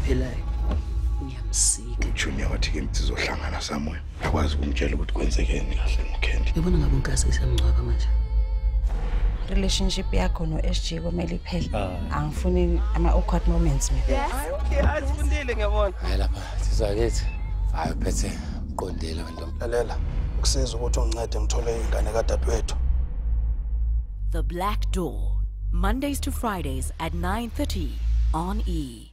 ophelayo. Ngiyamsika. Junior wathi ke sizohlangana somewhere. Akwazi ukumtshela ukuthi kwenzekeni kahle ngoKendi. Ngibona ngabe unkasi isemncwaba manje. Relationship yakho no-SG kumele iphele. Angifuni ama-awkward moments mina. Okay, asifundile ngiyabona. Hayi lapha sizakithi. Hayi phethe uqondile wena. Lalela, ukusiza ukuthi ungincede ngithole ingane kadadewethu. The Black Door, Mondays to Fridays at 9:30 on E!